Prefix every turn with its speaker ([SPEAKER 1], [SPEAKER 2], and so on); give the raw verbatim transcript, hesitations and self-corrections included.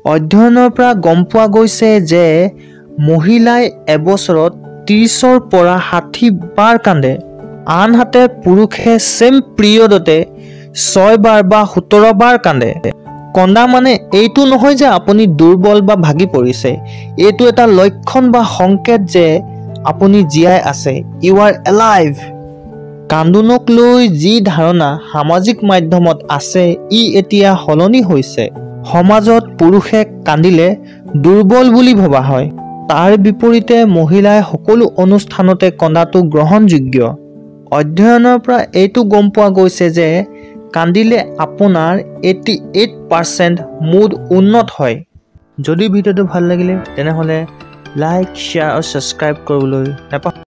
[SPEAKER 1] অধ্যয়নৰ পৰা গম পোৱা গৈছে যে মহিলাই এবছৰত ত্ৰিশৰ পৰা ষাঠি বাৰ কান্দে, আনহাতে পুৰুষে সেম পিৰিয়ডতে ছয় বাৰ বা সোতৰ বাৰ কান্দে। কন্দা মানে এইটো নহয় যে আপুনি দুৰ্বল বা ভাগি পৰিছে, এইটো এটা লক্ষণ বা সংকেত যে আপুনি জীয়াই আছে। U R alive. কান্দোনক লৈ যি ধাৰণা সামাজিক মাধ্যমত আছে ই এতিয়া সলনি হৈছে। সমাজত পুৰুষে কান্দিলে দুৰ্বল বুলি ভবা হয়, তাৰ বিপৰীতে মহিলাই সকলো অনুষ্ঠানতে কন্দাটো গ্ৰহণযোগ্য। অধ্যয়নৰ পৰা এইটো গম পোৱা গৈছে যে কান্দিলে আপোনাৰ আঠাশী পাৰ্চেণ্ট মুড উন্নত হয়। যদি ভিডিঅ'টো ভাল লাগিলে তেনেহ'লে লাইক, শ্বেয়াৰ আৰু ছাবস্ক্ৰাইব কৰিবলৈ নাপাহৰিব।